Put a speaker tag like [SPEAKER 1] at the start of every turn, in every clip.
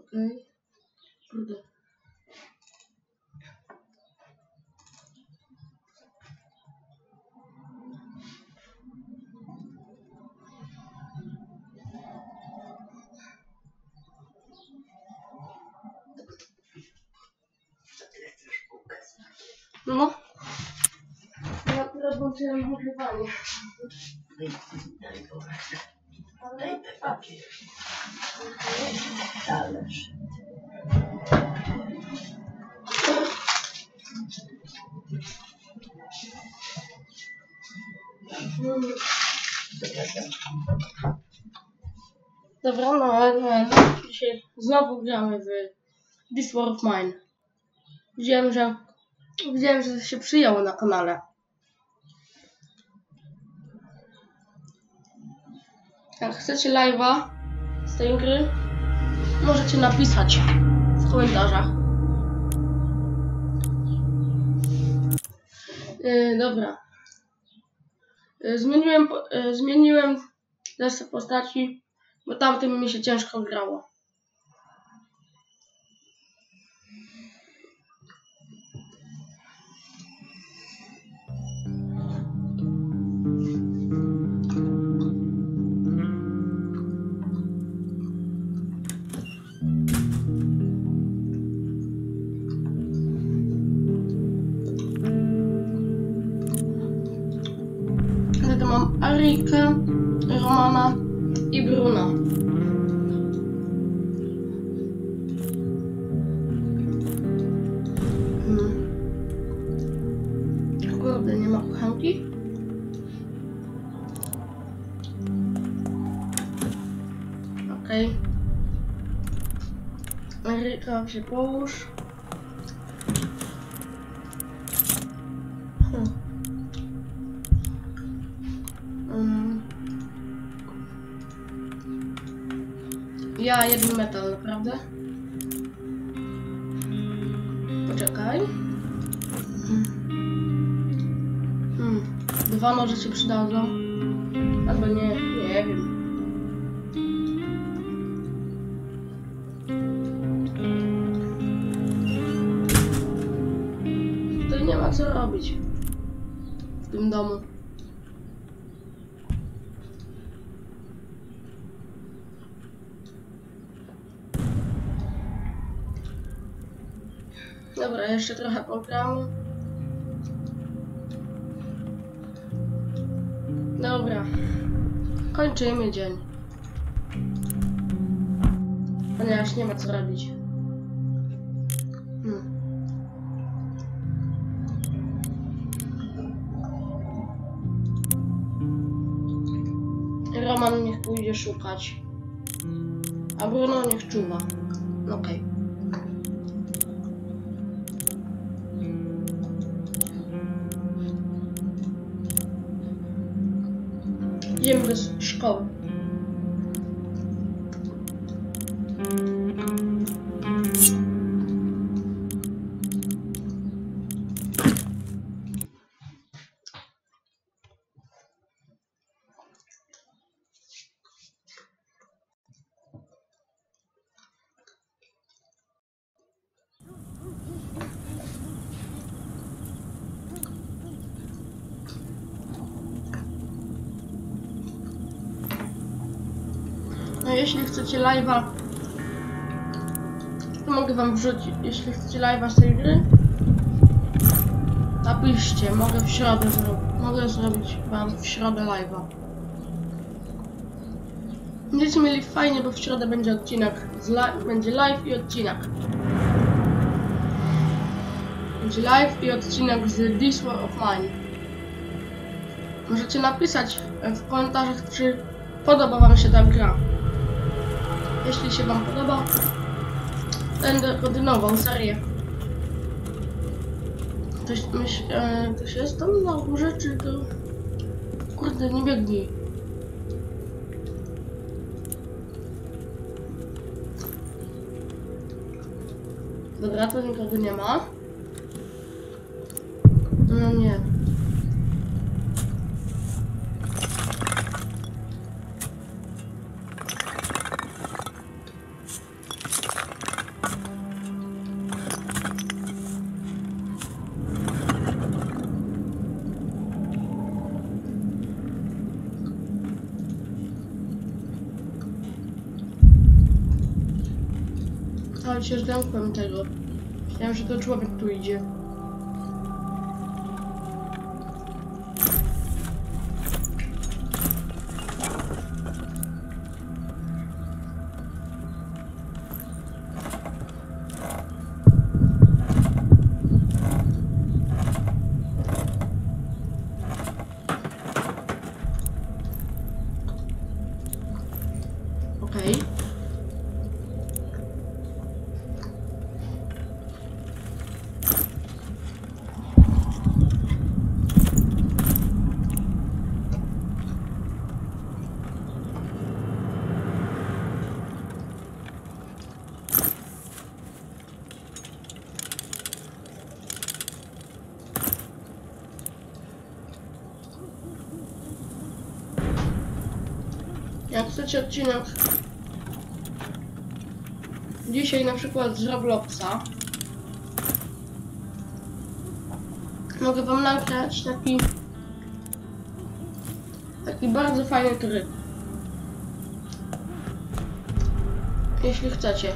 [SPEAKER 1] Okej. Kurde. No. Ja teraz włączyłem nagrywanie.
[SPEAKER 2] Daj te papier. Talerz.
[SPEAKER 1] Dobra, no. Dzisiaj znowu gramy w This War of Mine. Widziałem, że się przyjęło na kanale. Jak chcecie live'a z tej gry, możecie napisać w komentarzach. Dobra. Zmieniłem zestaw postaci, bo tamtym mi się ciężko grało. Wtedy mam Arikę, Romana i Bruna. Kurde, nie ma kochanki? Okej. Aryka, się połóż. Ja jeden metal, naprawdę? Poczekaj. Dwa noże się przydadzą. Albo nie wiem. To nie ma co robić w tym domu. Dobra, jeszcze trochę pogramy. Dobra. Kończymy dzień. Ponieważ nie ma co robić. Roman niech pójdzie szukać. A Bruno niech czuwa. Okej. Idziemy do szkoły. No jeśli chcecie live'a, to mogę wam wrzucić. Jeśli chcecie live'a z tej gry, napiszcie, mogę zrobić wam w środę live'a. Będziecie mieli fajnie, bo w środę będzie odcinek, będzie live i odcinek. Będzie live i odcinek z This War of Mine. Możecie napisać w komentarzach, czy podoba wam się ta gra. Jeśli się wam podoba, będę kontynuował serię. Ktoś jest tam na górze, czy to... Kurde, nie biegnij. Dobra, to nikogo nie ma. No nie. cały się zdękłem tego. Myślałem, że to człowiek tu idzie. Okej. Jak chcecie odcinek dzisiaj na przykład z Robloxa, mogę wam nagrać taki bardzo fajny tryb. Jeśli chcecie.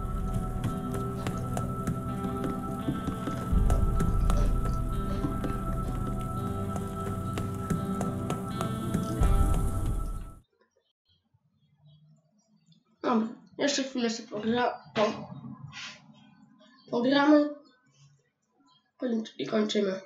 [SPEAKER 1] Dobra, jeszcze chwilę sobie pogramy i kończymy.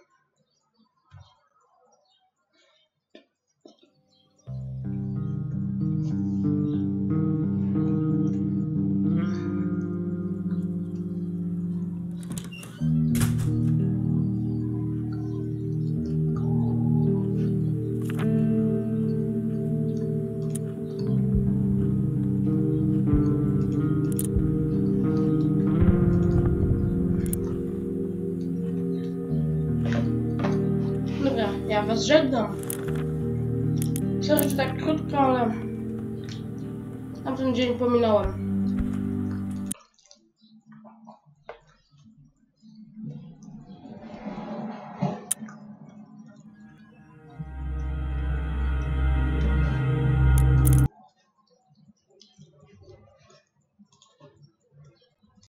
[SPEAKER 1] Dobra, ja was żegnam. Sorry, że tak krótko, ale tamten dzień pominąłem.